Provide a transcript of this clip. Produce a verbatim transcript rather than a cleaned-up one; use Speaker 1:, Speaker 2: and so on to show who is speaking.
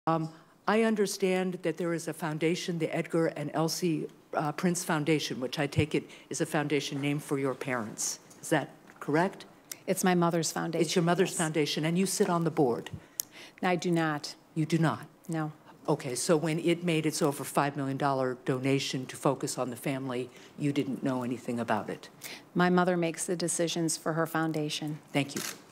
Speaker 1: Um, I understand that there is a foundation, the Edgar and Elsie uh, Prince Foundation, which I take it is a foundation named for your parents. Is that correct?
Speaker 2: It's my mother's foundation.
Speaker 1: It's your mother's
Speaker 2: yes.
Speaker 1: foundation, and you sit on the board.
Speaker 2: I do not.
Speaker 1: You do not?
Speaker 2: No.
Speaker 1: Okay, so when it made its over five million dollar donation to focus on the family, you didn't know anything about it?
Speaker 2: My mother makes the decisions for her foundation.
Speaker 1: Thank you.